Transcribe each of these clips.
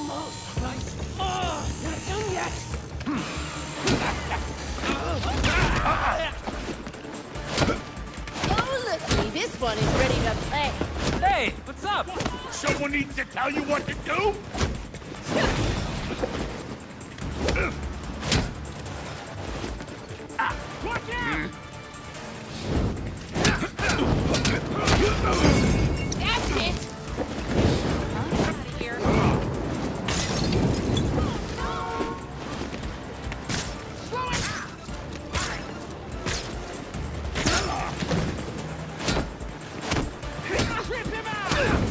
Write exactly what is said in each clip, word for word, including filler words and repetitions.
Almost. Nice. Oh, not done yet. Oh, look, this one is ready to play. Hey, what's up? Someone needs to tell you what to do? Ah, watch out! That's it. Out of here. Slow it! Rip him out!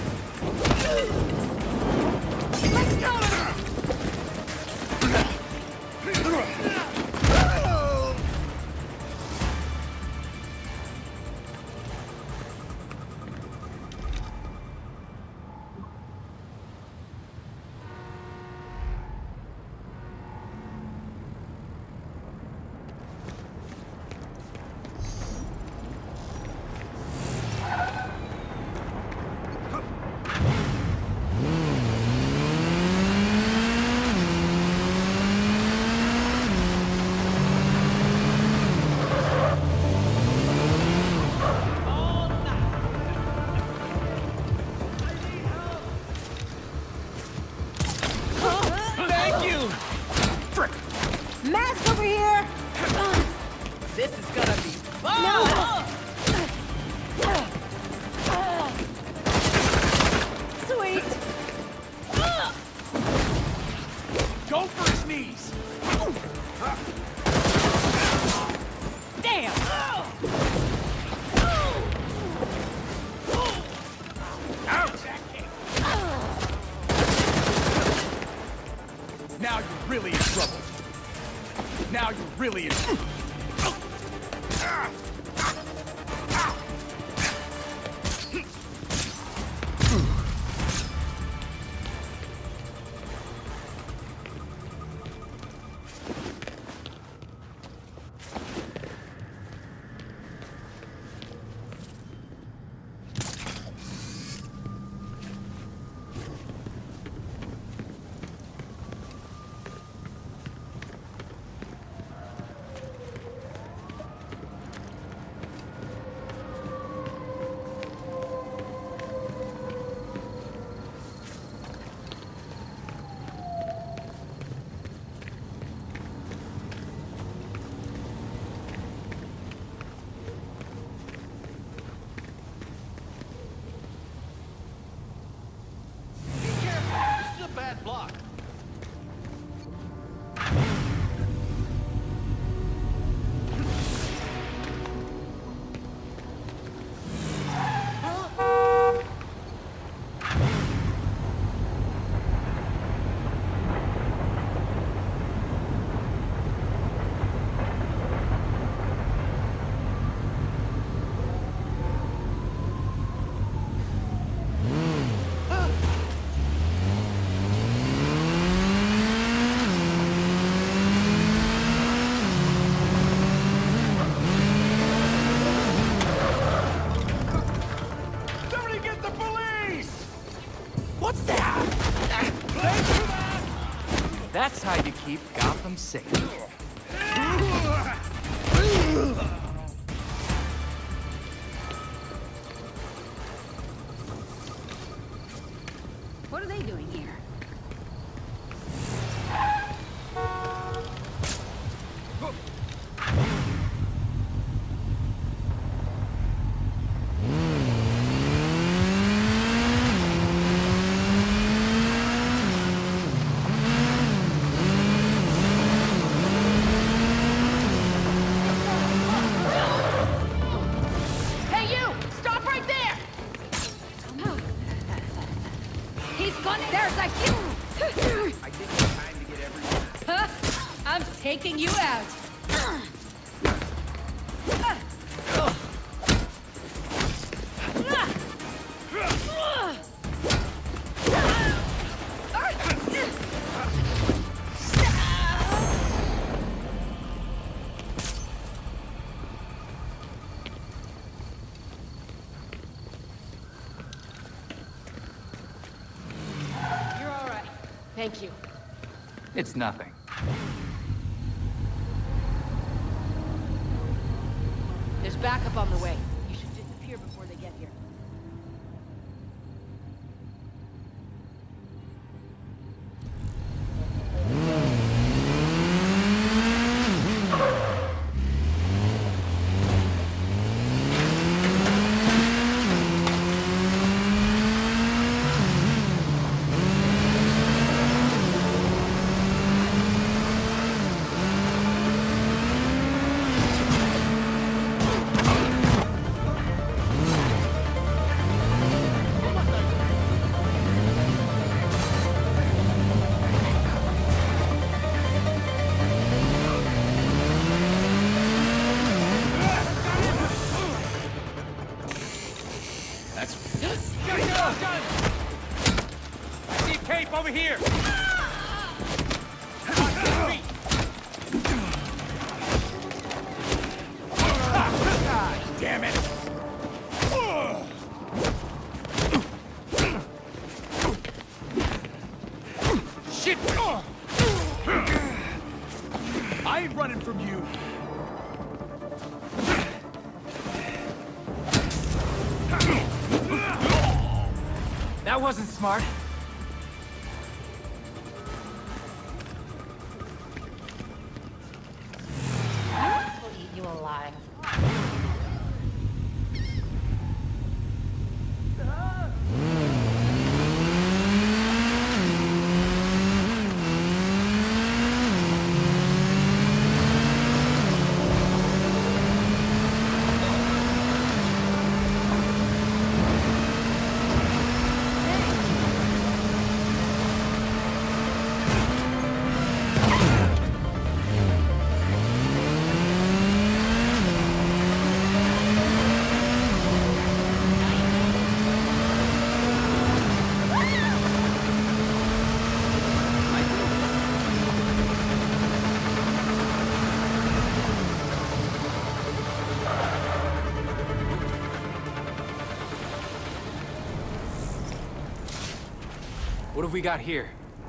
Let's go! Mask over here! This is gonna be fun! No! Sweet! Go for his knees! Damn! Ouch! Now you're really in trouble. Now you're really in trouble. Bad block. That's how you keep Gotham safe. What are they doing here? I'm taking you out. Thank you. It's nothing. There's backup on the way. You should disappear before they get here. Over here! Damn it! Shit! I ain't running from you! That wasn't smart. You alive. What have we got here?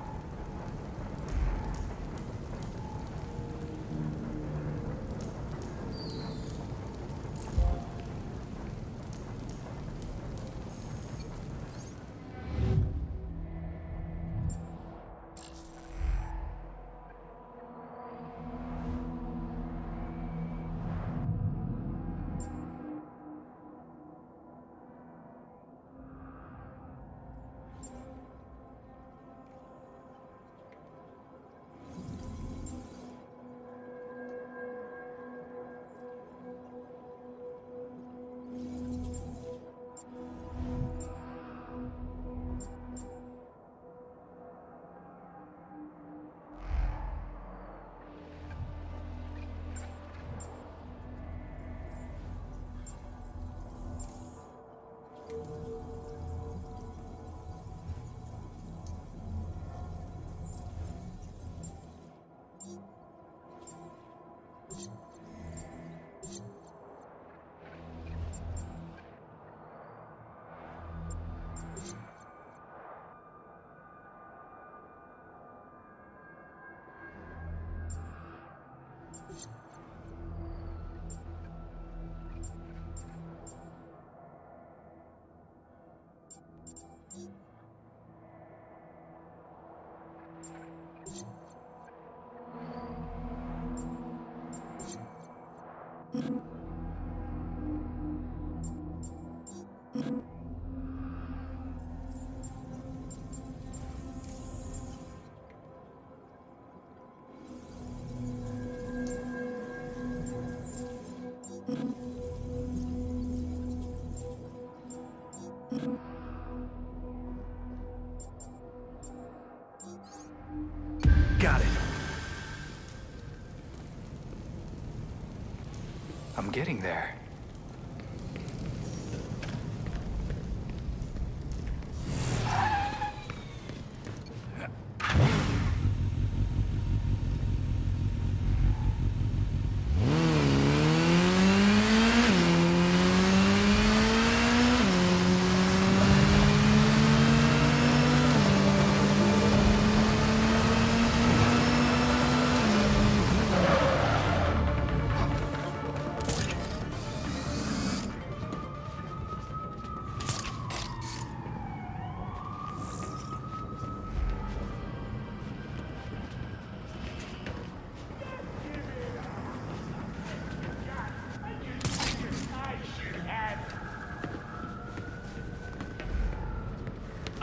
Got it. I'm getting there.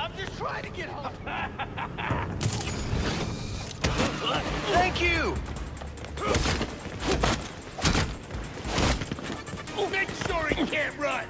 I'm just trying to get home. Thank you! Make sure he can't run.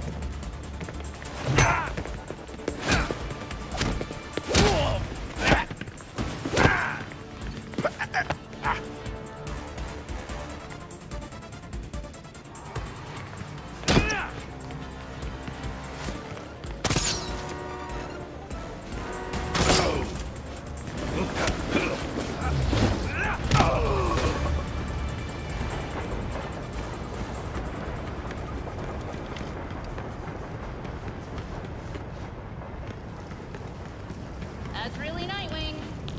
That's really Nightwing.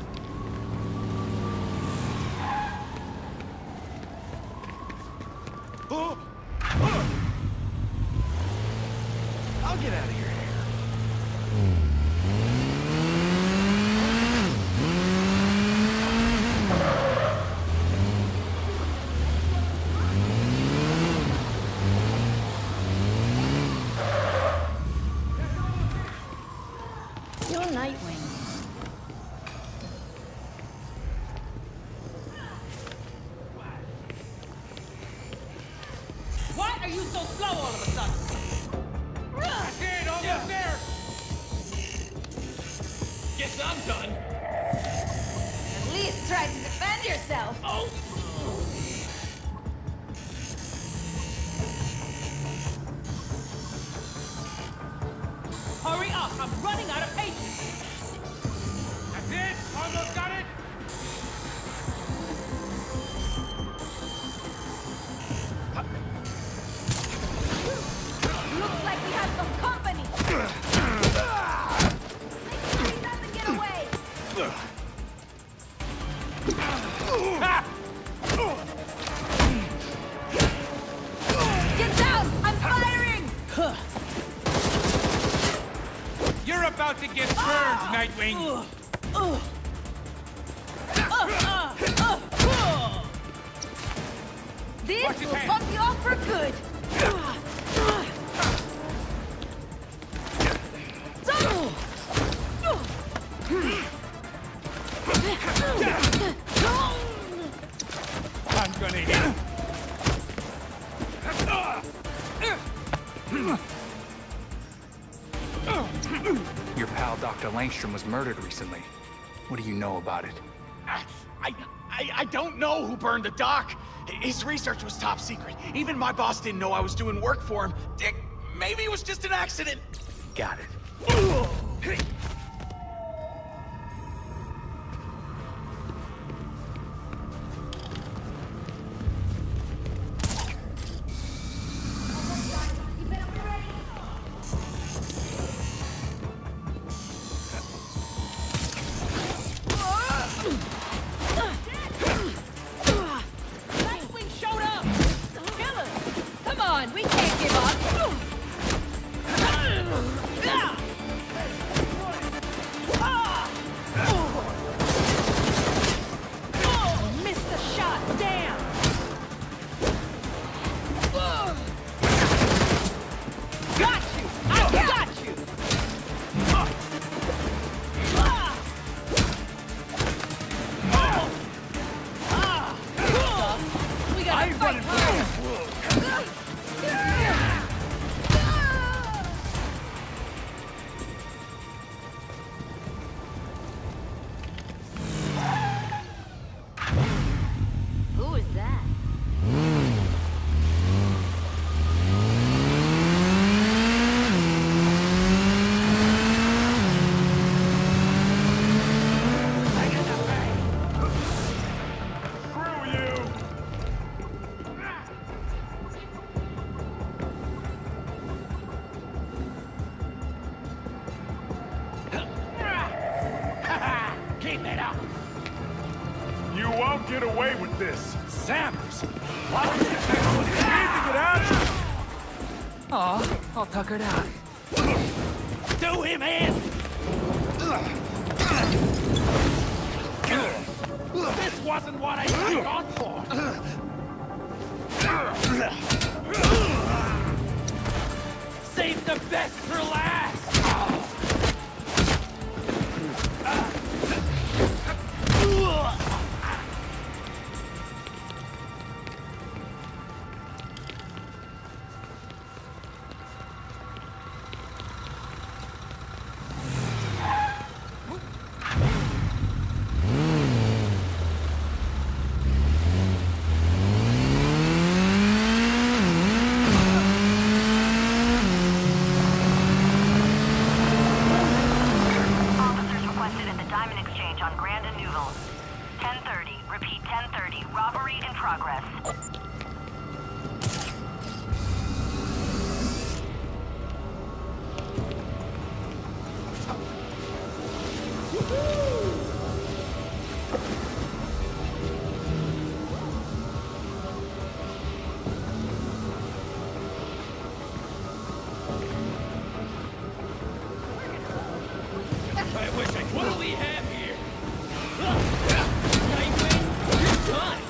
I'll get out of here. You're Nightwing. Why are you so slow all of a sudden? That's it, almost there. Guess I'm done. At least try to defend yourself. Oh. Hurry up, I'm running out of patience. That's it, almost got it. Looks like we have some company. Make sure he doesn't get away. Get down! I'm firing! You're about to get burned, Nightwing. This Watch his will hand. fuck you off for good. I'm gonna hit him. Your pal Doctor Langstrom was murdered recently. What do you know about it? I, I, I don't know who burned the doc. His research was top secret. Even my boss didn't know I was doing work for him. Dick, maybe it was just an accident. Got it. Nightwing showed up! Kill him! Come on, we can't give up! Oh, missed the shot! Damn! Got you! I got you! We gotta fight hard! Who is that? Screw you! Keep it up. You won't get away with this. Sammers! Why would you need to get out? Aw, all tuckered out. Do him in! This wasn't what I signed on for. Save the best for last! I wish I could. What do we have here? Nightwing, you're done.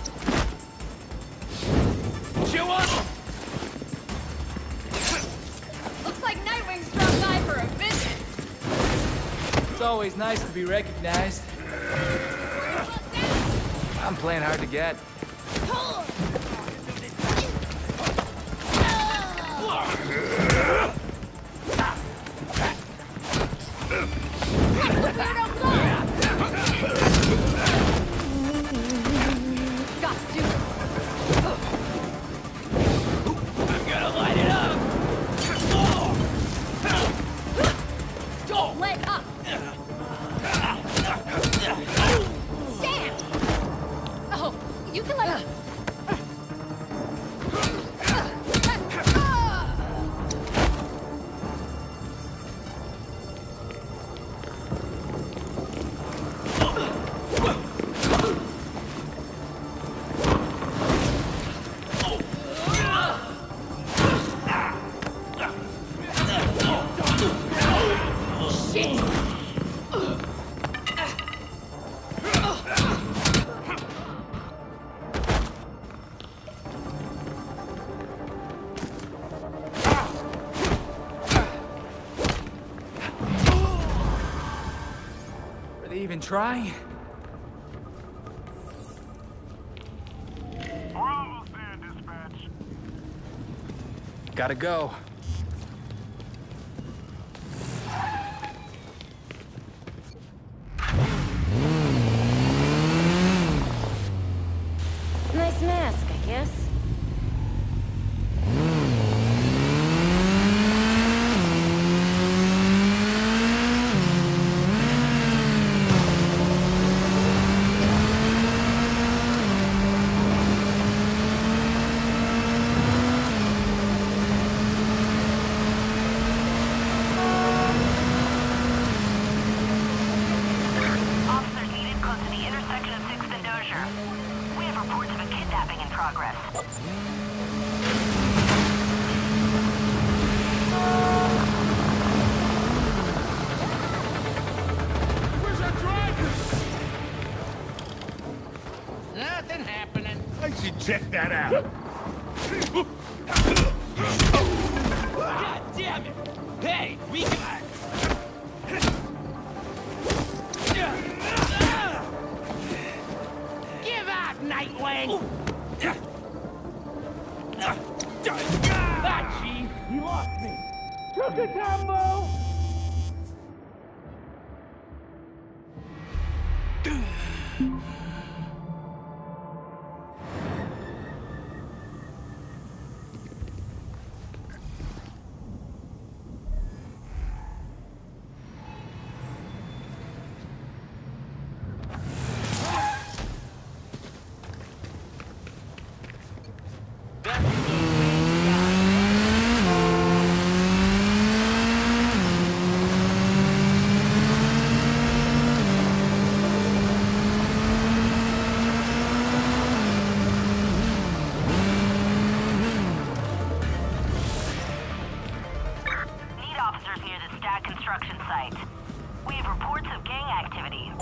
Chew up. Looks like Nightwing's dropped by for a visit. It's always nice to be recognized. I'm playing hard to get. I'm gonna light it up. Don't let up. Damn! Oh, you can let up. Are they even trying? We're almost there, dispatch. Gotta go. Nice mask, I guess. Officers needed close to the intersection of sixth and Dozier. We have reports of a kidnapping in progress. Where's our driver? Nothing happening. I should check that out. God damn it! Hey, we got. Give out, Nightwing! Ah, Chief, he lost me. Took a combo. Need officers near the Stag construction site. We have reports of gang activity.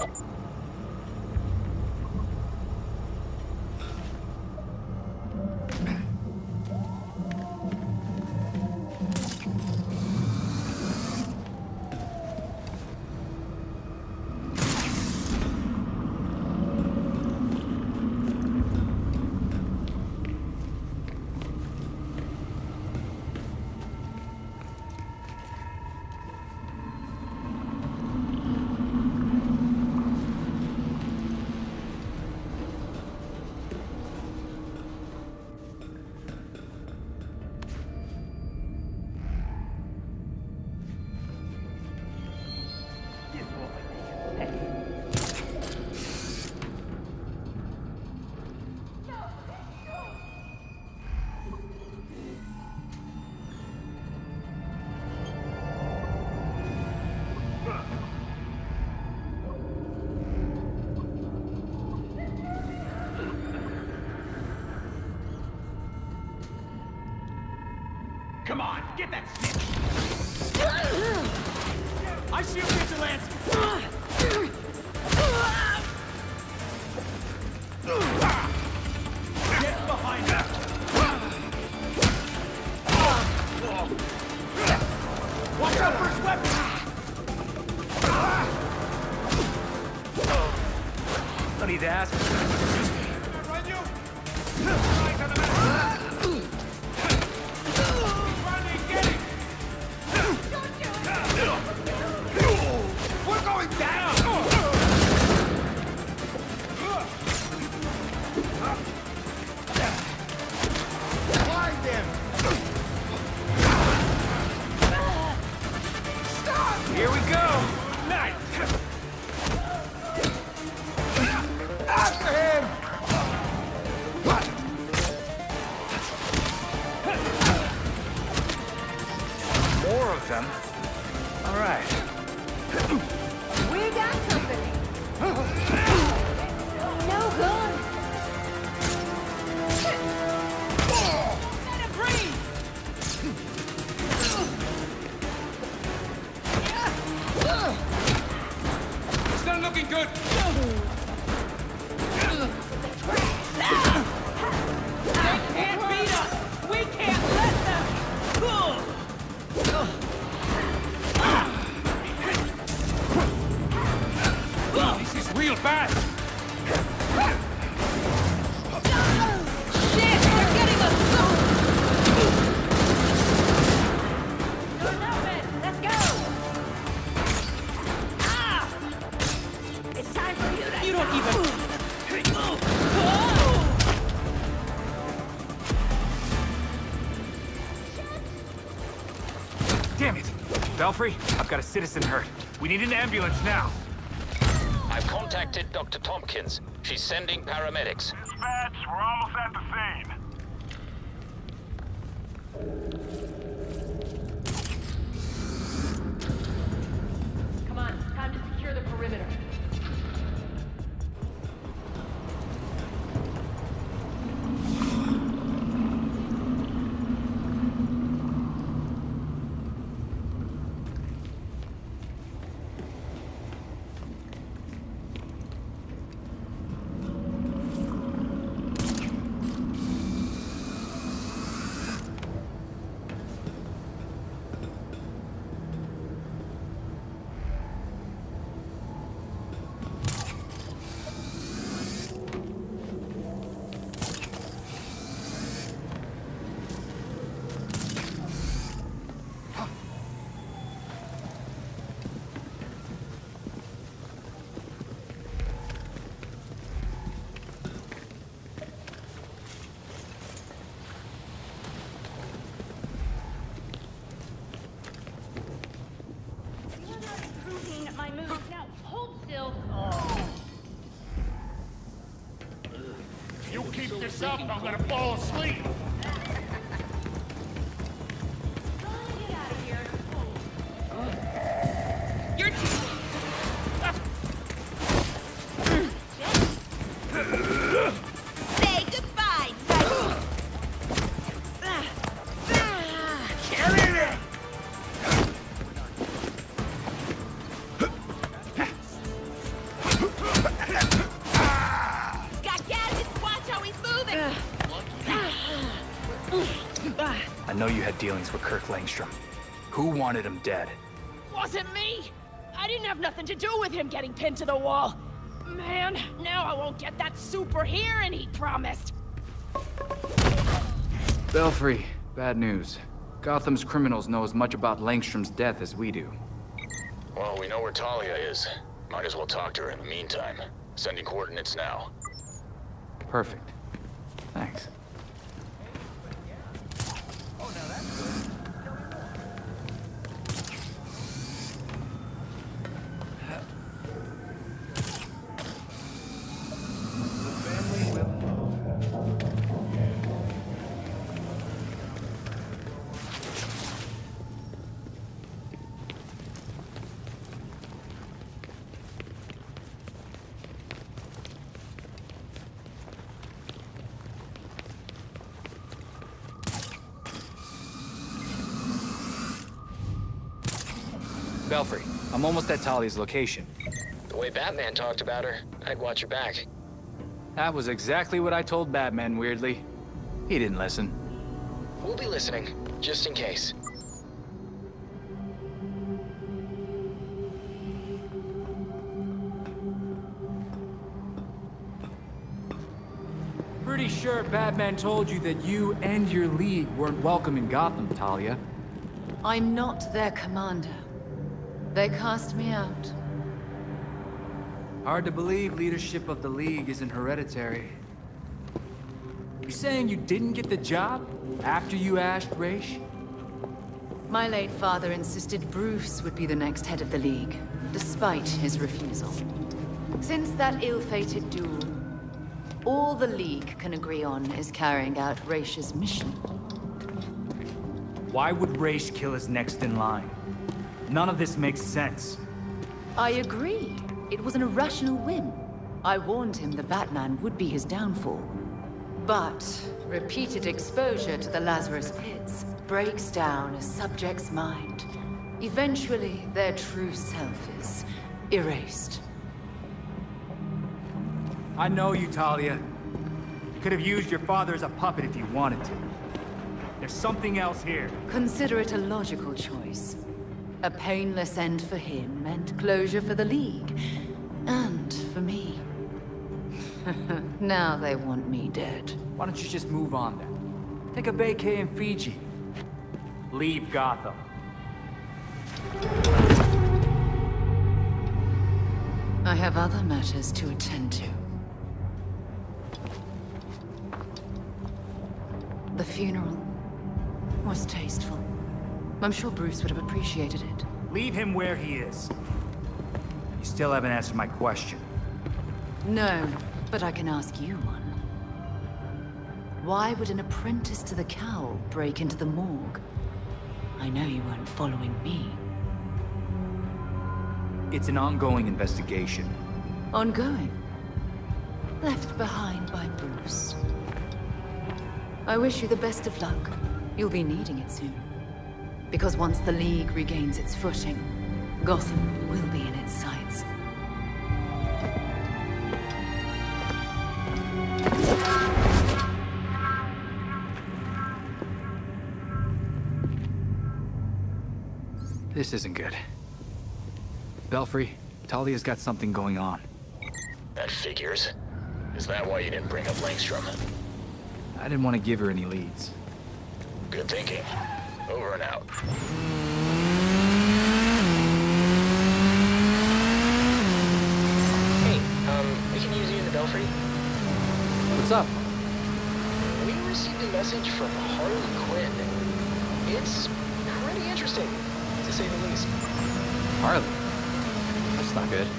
Come on, get that snitch! I see a vigilante! Sniper's weapon! No need to ask. Run you! Eyes on the map! Running, get it! We're going down! Blind him! Stop! Here we go! Nice! After him! More of them? All right. We got company. No good. Let him breathe. It's not looking good. They can't beat us! We can't let them! This is real bad. Shit! They're getting us so... Enough it. Let's go. Ah! It's time for you to... You don't even... Damn it. Belfry, I've got a citizen hurt. We need an ambulance now. I've contacted Doctor Tompkins. She's sending paramedics. Dispatch, we're almost at the scene. Come on, time to secure the perimeter. My move. Now, hold still. You keep this up, I'm gonna fall asleep. Get out of here. You're too... Say goodbye, buddy. Carry it! Got gadgets. Watch how he's moving. I know you had dealings with Kirk Langstrom. Who wanted him dead? Wasn't me! I didn't have nothing to do with him getting pinned to the wall. Man, now I won't get that super hearing he promised. Belfry, bad news. Gotham's criminals know as much about Langstrom's death as we do. Well, we know where Talia is. Might as well talk to her in the meantime. Sending coordinates now. Perfect. Thanks. Belfry, I'm almost at Talia's location. The way Batman talked about her, I'd watch your back. That was exactly what I told Batman, weirdly. He didn't listen. We'll be listening, just in case. pretty sure Batman told you that you and your league weren't welcome in Gotham, Talia. I'm not their commander. They cast me out. Hard to believe leadership of the league isn't hereditary. You saying you didn't get the job after you asked Raish? My late father insisted Bruce would be the next head of the League, despite his refusal. Since that ill-fated duel, all the League can agree on is carrying out Raish's mission. Why would Raish kill his next in line? None of this makes sense. I agree. It was an irrational whim. I warned him the Batman would be his downfall. But repeated exposure to the Lazarus Pits breaks down a subject's mind. Eventually, their true self is erased. I know you, Talia. You could have used your father as a puppet if you wanted to. There's something else here. Consider it a logical choice. A painless end for him, and closure for the League. And for me. Now they want me dead. Why don't you just move on then? Take a vacay in Fiji. Leave Gotham. I have other matters to attend to. The funeral was tasteful. I'm sure Bruce would have appreciated it. Leave him where he is. You still haven't answered my question. No, but I can ask you one. Why would an apprentice to the Cowl break into the morgue? I know you weren't following me. It's an ongoing investigation. Ongoing. Left behind by Bruce. I wish you the best of luck. You'll be needing it soon. Because once the League regains its footing, Gotham will be in its sights. This isn't good. Belfry, Talia's got something going on. That figures. Is that why you didn't bring up Langstrom? I didn't want to give her any leads. Good thinking. Over and out. Hey, um, we can use you in the Belfry? What's up? We received a message from Harley Quinn. It's pretty interesting, to say the least. Harley? That's not good.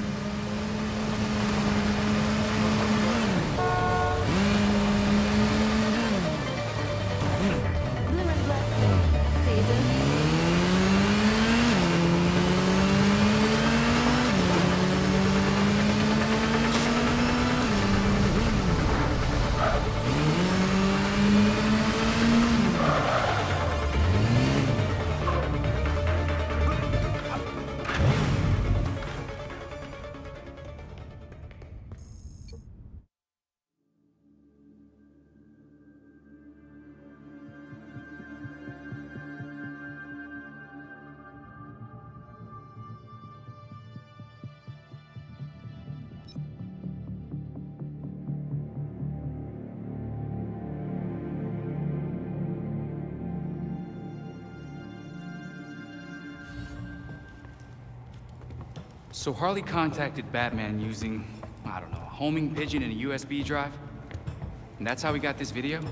So Harley contacted Batman using, I don't know, a homing pigeon and a U S B drive? And that's how we got this video?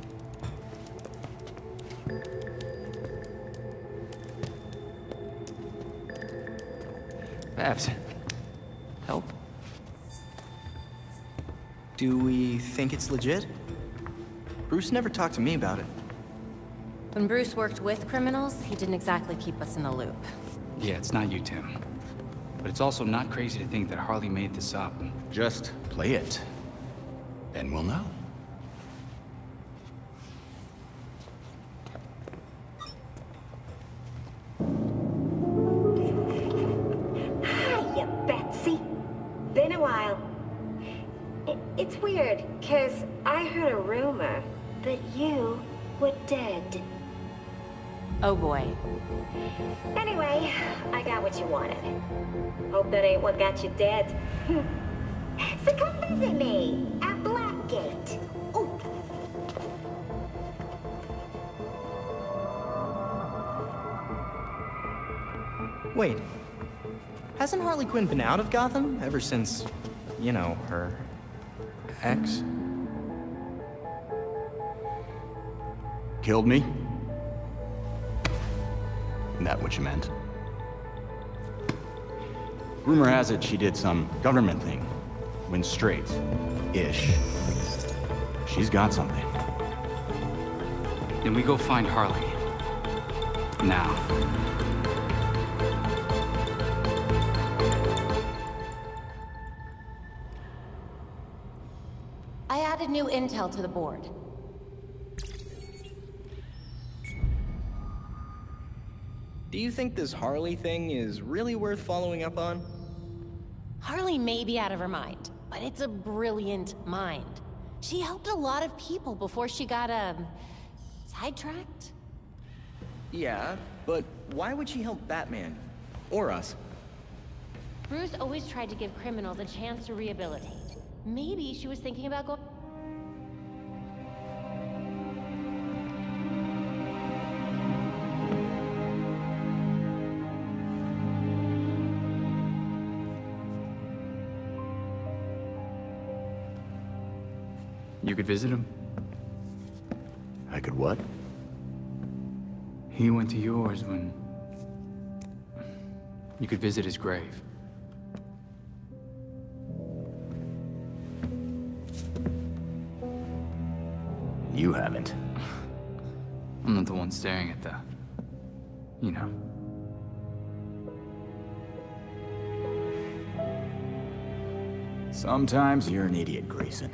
Babs, help? Do we think it's legit? Bruce never talked to me about it. When Bruce worked with criminals, he didn't exactly keep us in the loop. Yeah, it's not you, Tim. But it's also not crazy to think that Harley made this up. Just play it. Then we'll know. Hiya, Betsy. Been a while. I- it's weird, because I heard a rumor that you were dead. Oh boy. Anyway, I got what you wanted. Hope that ain't what got you dead. So come visit me at Blackgate. Oh, Wait. Hasn't Harley Quinn been out of Gotham ever since, you know, her ex? Killed me? Isn't that what you meant? Rumor has it she did some government thing. Went straight. Ish. She's got something. Then we go find Harley. Now. I added new intel to the board. Do you think this Harley thing is really worth following up on? Harley may be out of her mind, but it's a brilliant mind. She helped a lot of people before she got, um, sidetracked? Yeah, but why would she help Batman? Or us? Bruce always tried to give criminals a chance to rehabilitate. Maybe she was thinking about going... You could visit him? I could what? He went to yours when... You could visit his grave. You haven't. I'm not the one staring at the... You know. Sometimes you're an idiot, Grayson.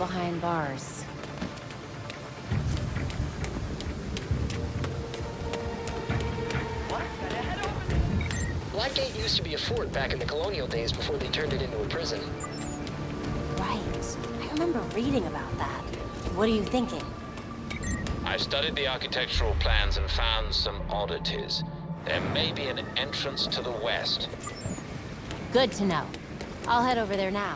behind bars. Blackgate used to be a fort back in the colonial days before they turned it into a prison. Right. I remember reading about that. What are you thinking? I've studied the architectural plans and found some oddities. There may be an entrance to the west. Good to know. I'll head over there now.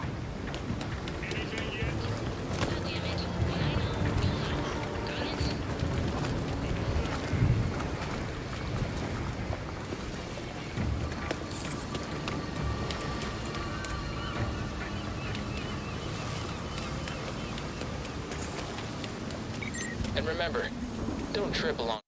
And remember, don't trip along.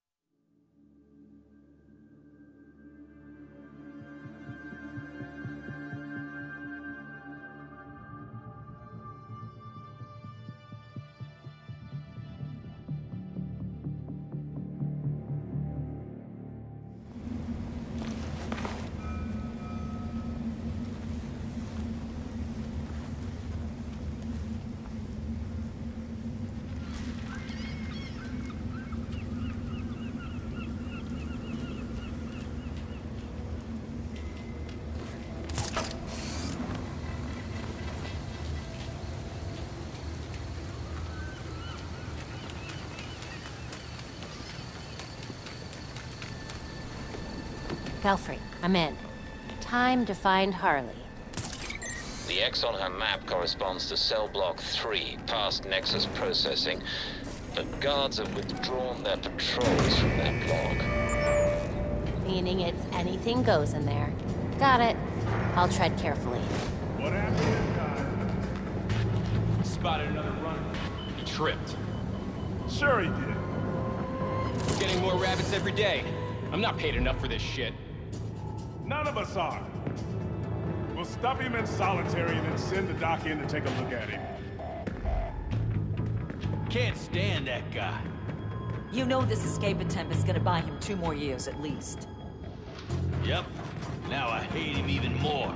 Belfry, I'm in. Time to find Harley. The X on her map corresponds to cell block three, past Nexus processing. The guards have withdrawn their patrols from that block. Meaning it's anything goes in there. Got it. I'll tread carefully. What happened? Spotted another runner. He tripped. Sure he did. Getting more rabbits every day. I'm not paid enough for this shit. None of us are. We'll stop him in solitary and then send the doc in to take a look at him. Can't stand that guy. You know this escape attempt is gonna buy him two more years at least. Yep. Now I hate him even more.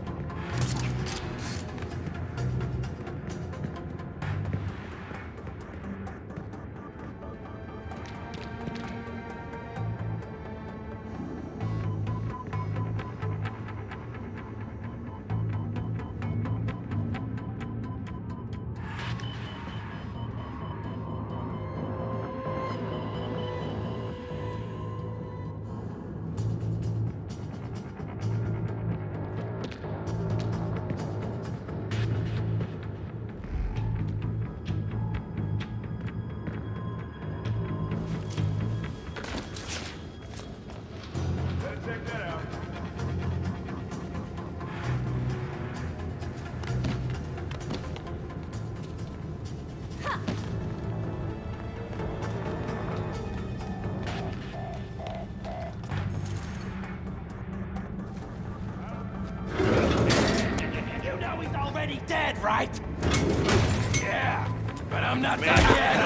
Dead, right? Yeah, but I'm not done yet.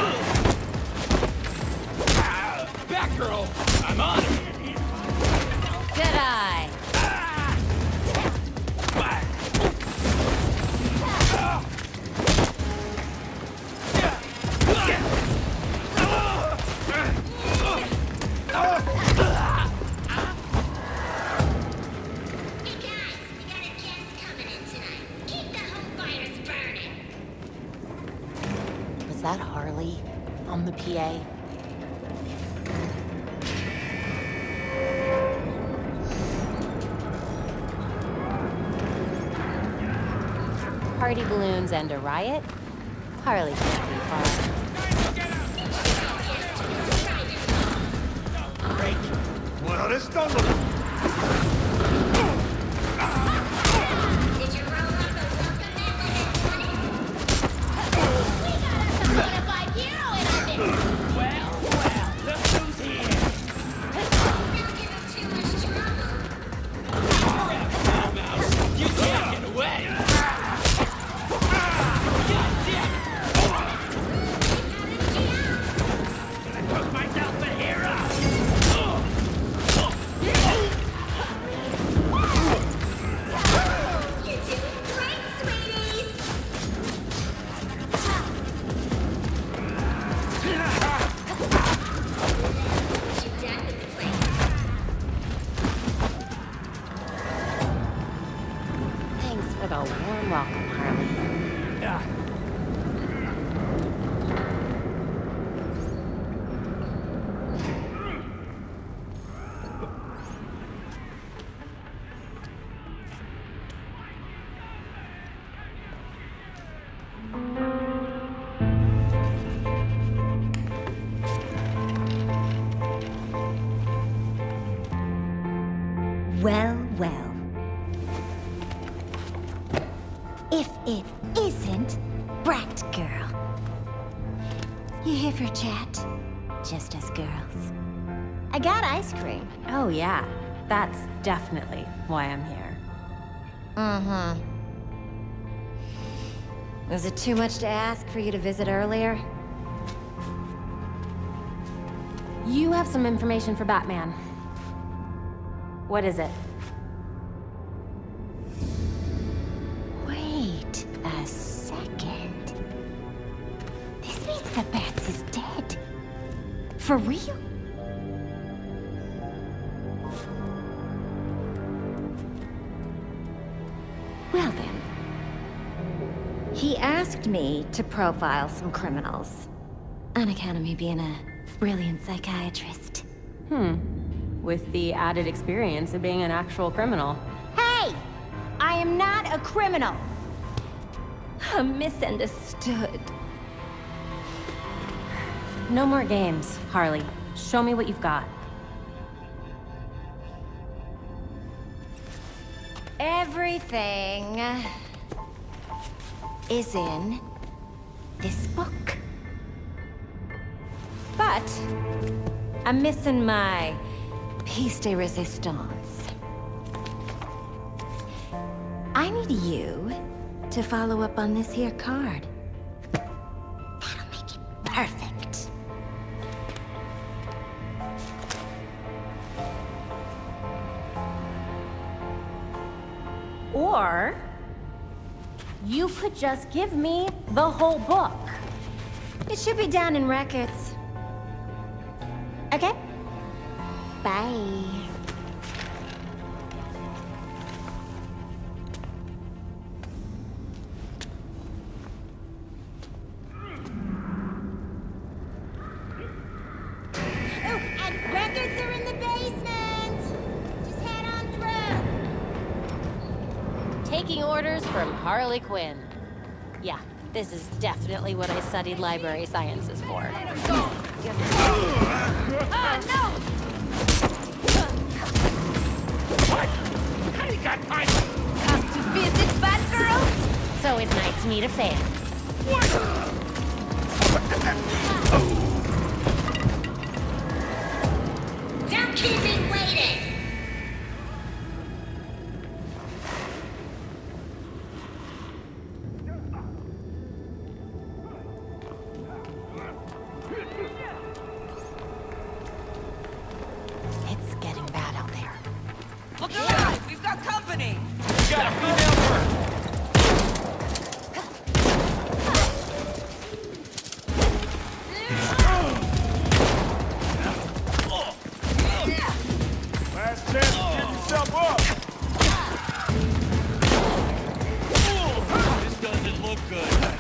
Uh, Batgirl, I'm on it. Good eye. Was that Harley on the P A? Party balloons and a riot? Harley can't be far. Well, this don't look... Myself a hero! Well, well. If it isn't Brat Girl. You here for a chat? Just us girls. I got ice cream. Oh yeah, that's definitely why I'm here. Mm-hmm. Was it too much to ask for you to visit earlier? You have some information for Batman. What is it? Wait a second. This means the Bats is dead. For real? Well then. He asked me to profile some criminals. On account of me being a brilliant psychiatrist. Hmm. With the added experience of being an actual criminal. Hey! I am not a criminal! I'm misunderstood. No more games, Harley. Show me what you've got. Everything is in this book. But I'm missing my piece de resistance. I need you to follow up on this here card. That'll make it perfect. Or you could just give me the whole book. It should be down in records. Okay? Bye. Oh, and records are in the basement! Just head on through. Taking orders from Harley Quinn. Yeah, this is definitely what I studied library sciences for. Oh, no! What? How you got time? Come to visit, Batgirl? It's always nice to meet a fan. What? Don't keep me waiting! It's getting bad out there. Look out! We've got company! We got a female bird! Last chance to give yourself up! This doesn't look good.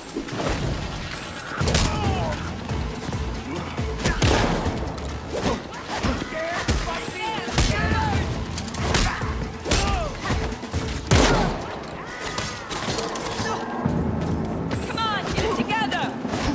Come on, get it together!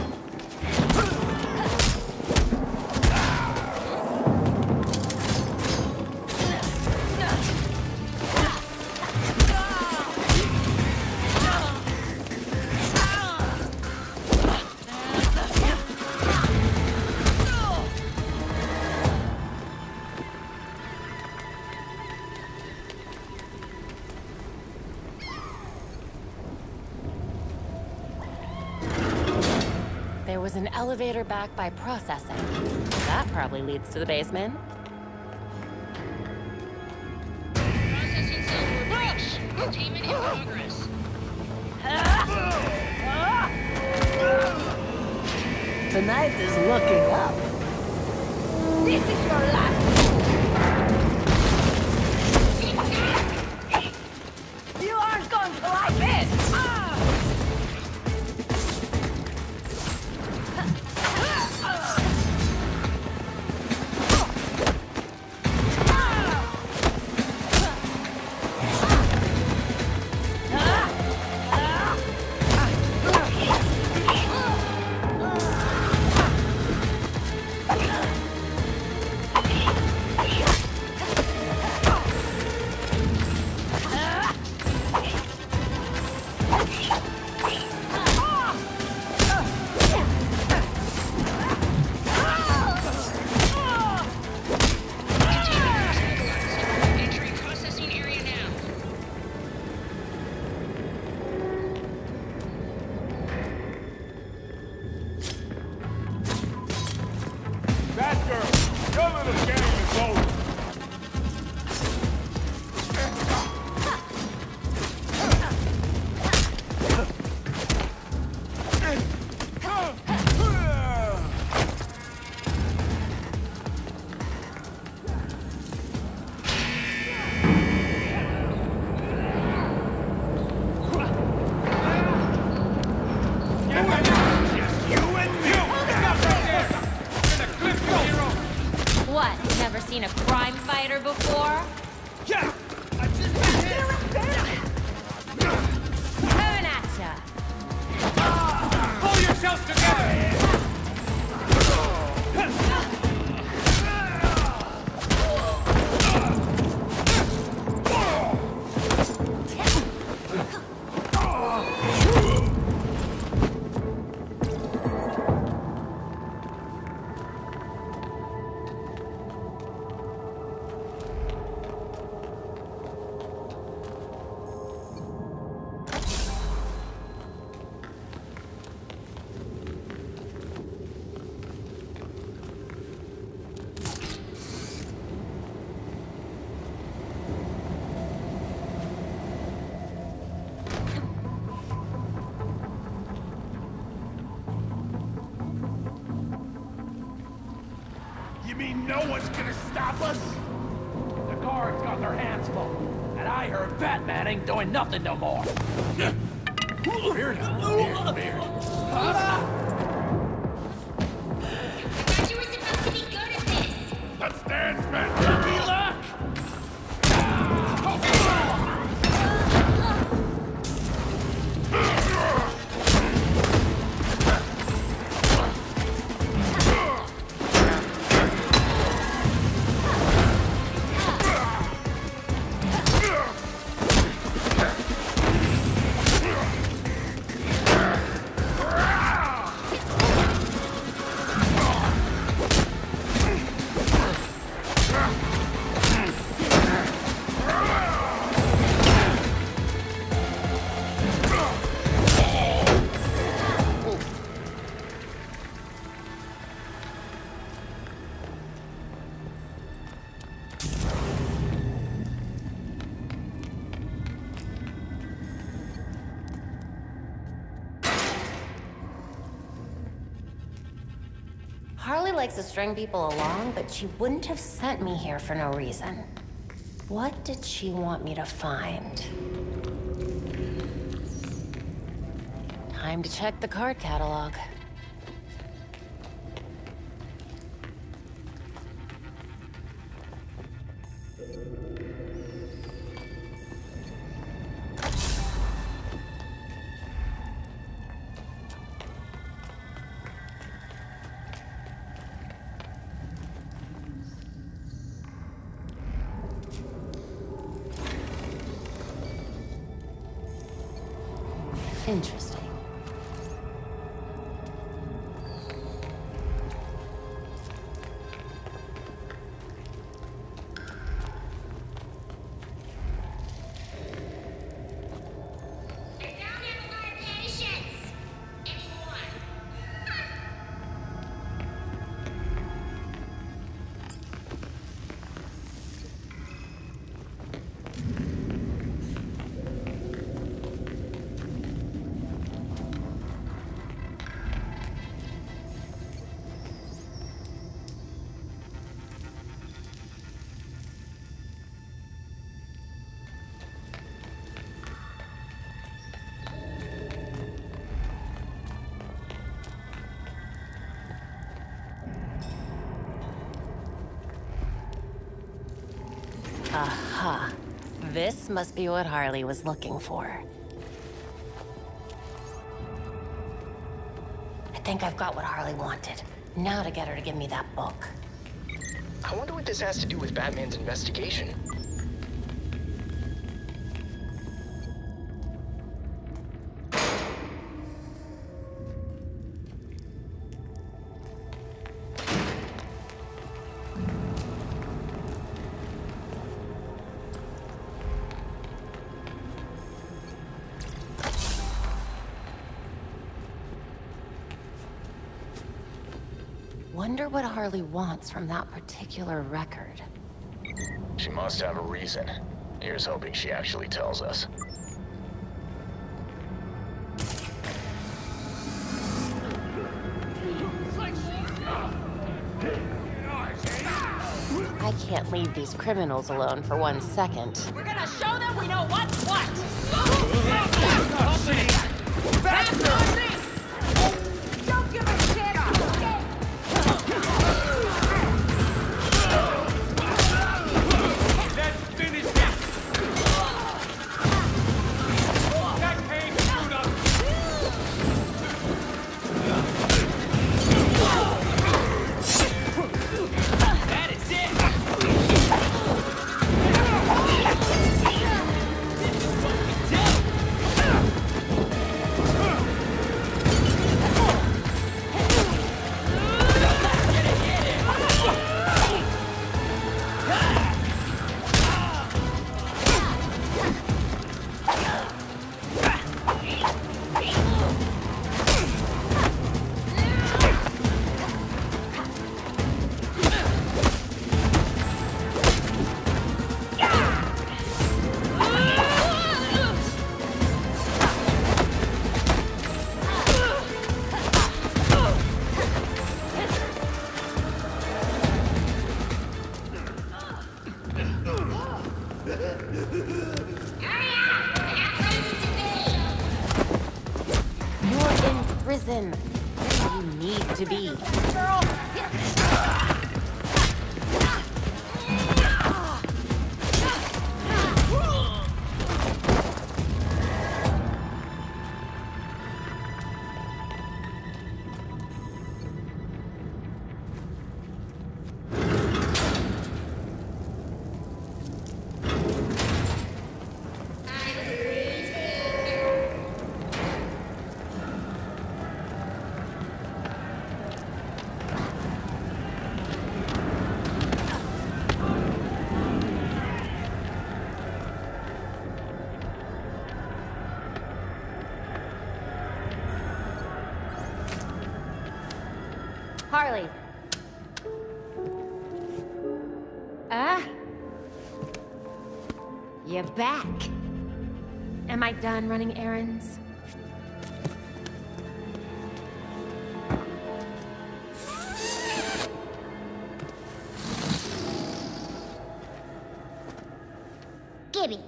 There was an elevator back by processing. That probably leads to the basement. Processing cell for breach. Containment in progress. Tonight is looking up. This is your last. You aren't going to like this! Batgirl, your little game is over. Seen a crime fighter before? Yeah! I just Coming at ya! Pull yourselves together! You mean no one's gonna stop us? The guards got their hands full. And I heard Batman ain't doing nothing no more. Beard, beard, beard. You were supposed to be good at this. Let's dance, man. Lucky luck! Harley likes to string people along, but she wouldn't have sent me here for no reason. What did she want me to find? Time to check the card catalog. Interesting. Aha. This must be what Harley was looking for. I think I've got what Harley wanted. Now to get her to give me that book. I wonder what this has to do with Batman's investigation. Wonder what Harley wants from that particular record. She must have a reason. Here's hoping she actually tells us. I can't leave these criminals alone for one second. We're gonna show them we know what's what! Faster! Don't give a shit! Let's finish this! That came screwed up! That is it! You're in prison. Where you need to be. Girl! Harley. Ah? You're back. Am I done running errands? Gibby.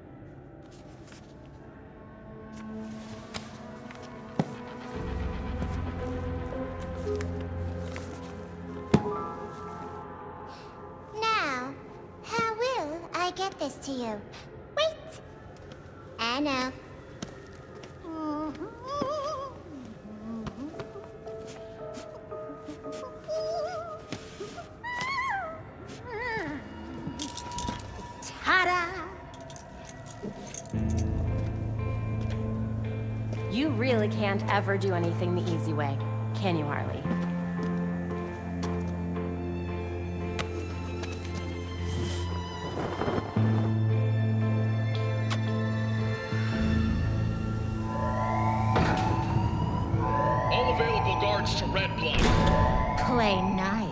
Now, how will I get this to you? Wait! I know. Ta-da! You really can't ever do anything the easy way, can you, Harley? All available guards to Red Blood. Play nice.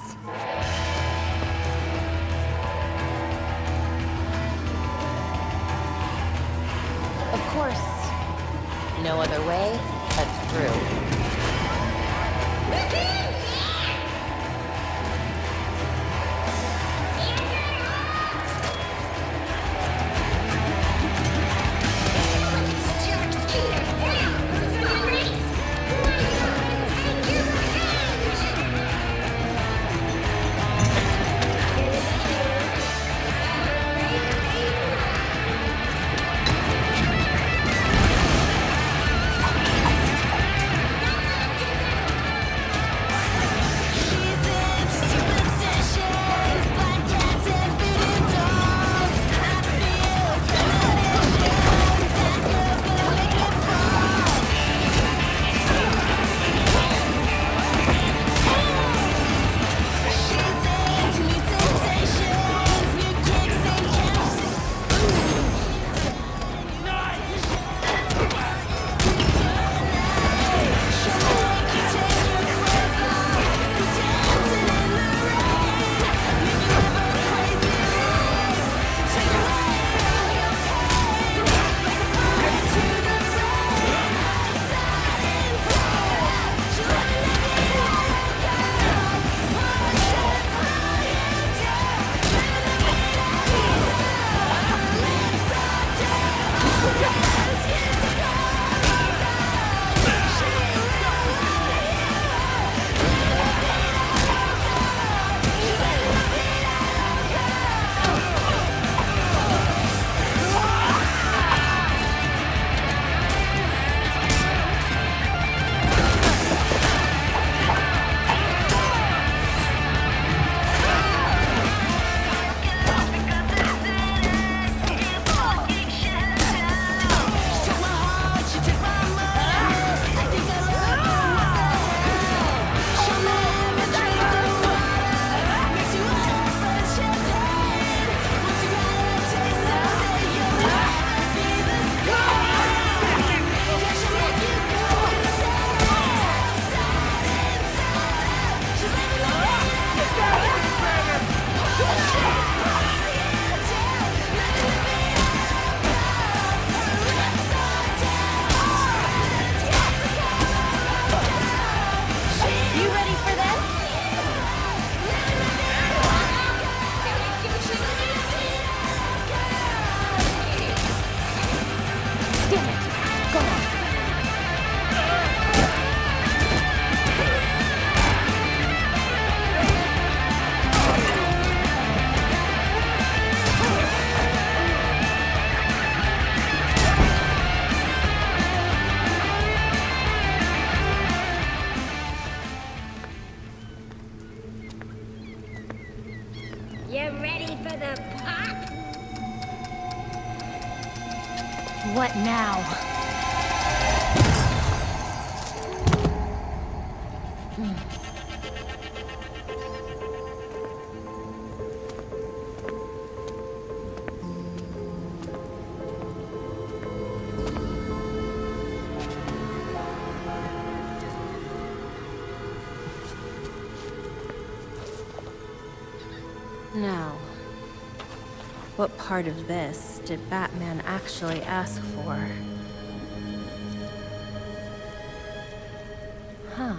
Of course. No other way but through. You ready for the pop? What now? Hmm. Now, what part of this did Batman actually ask for? Huh.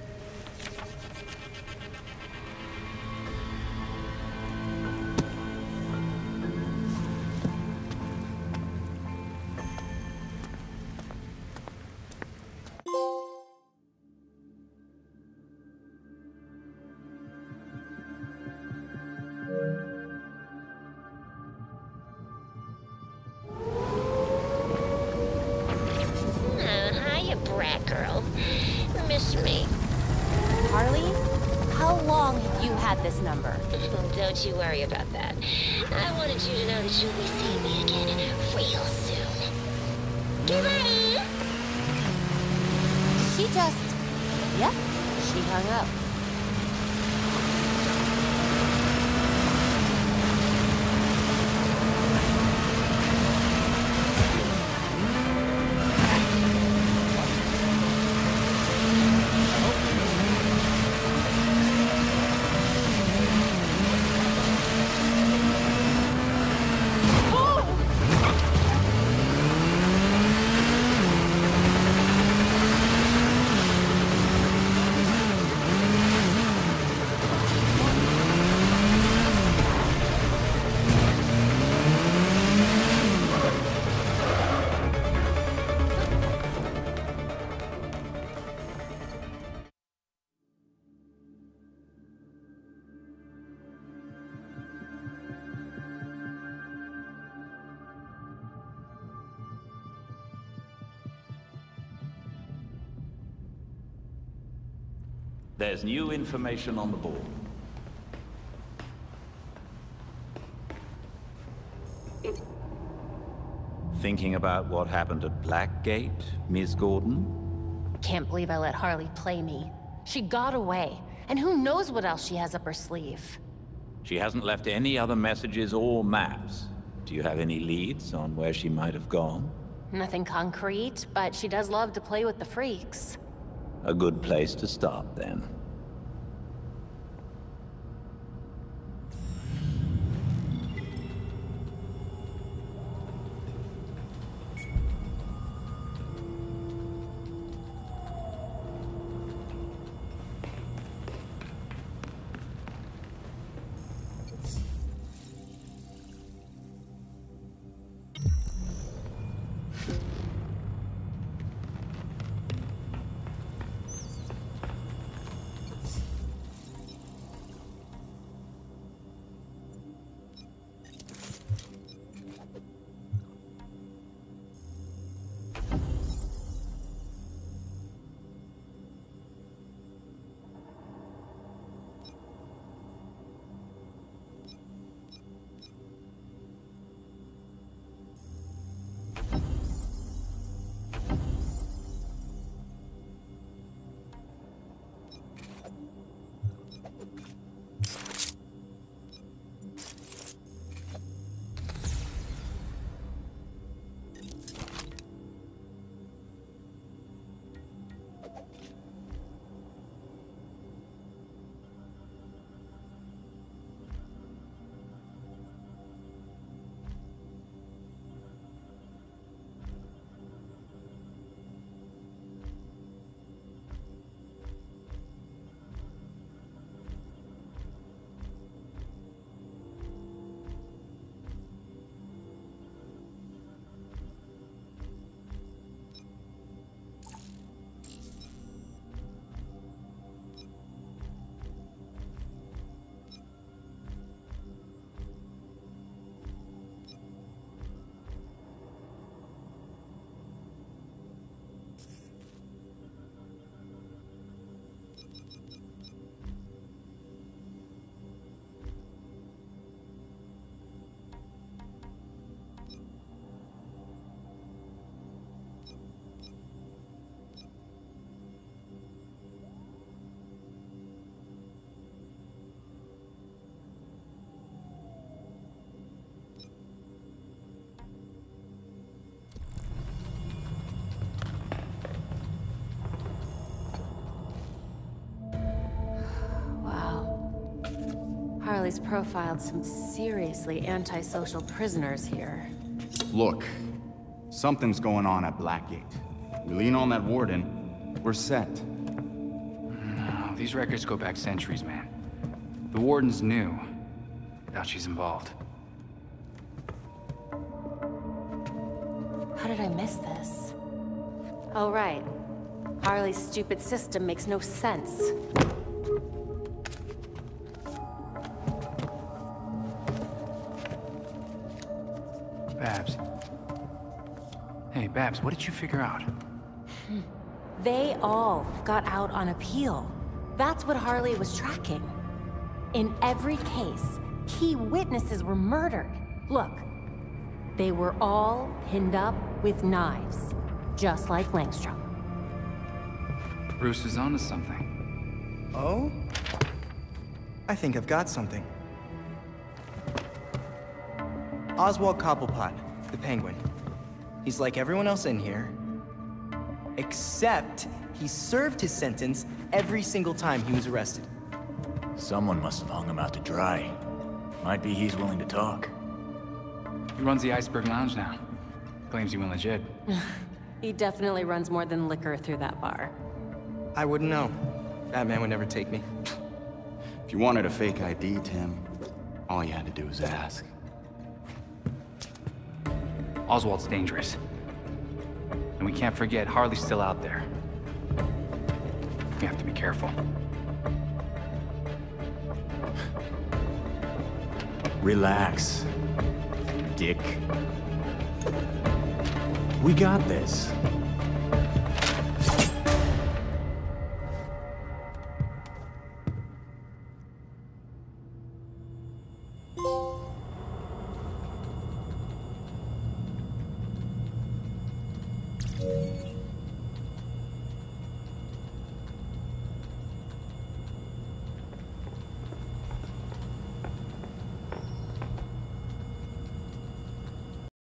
This number. Don't you worry about that. I wanted you to know that you'll be seeing me again real soon. Get ready! She just... Yep, she hung up. There's new information on the board. Thinking about what happened at Blackgate, Miz Gordon? Can't believe I let Harley play me. She got away, and who knows what else she has up her sleeve. She hasn't left any other messages or maps. Do you have any leads on where she might have gone? Nothing concrete, but she does love to play with the freaks. A good place to start, then. Harley's profiled some seriously antisocial prisoners here. Look, something's going on at Blackgate. We lean on that warden, we're set. No, these records go back centuries, man. The warden's new. Doubt she's involved. How did I miss this? Oh, right. Harley's stupid system makes no sense. Babs. Hey, Babs, what did you figure out? They all got out on appeal. That's what Harley was tracking. In every case, key witnesses were murdered. Look, they were all pinned up with knives, just like Langstrom. Bruce is onto something. Oh? I think I've got something. Oswald Cobblepot, the Penguin. He's like everyone else in here, except he served his sentence every single time he was arrested. Someone must have hung him out to dry. Might be he's willing to talk. He runs the Iceberg Lounge now. Claims he went legit. He definitely runs more than liquor through that bar. I wouldn't know. Batman would never take me. If you wanted a fake I D, Tim, all you had to do was ask. Oswald's dangerous. And we can't forget Harley's still out there. We have to be careful. Relax, Dick. We got this.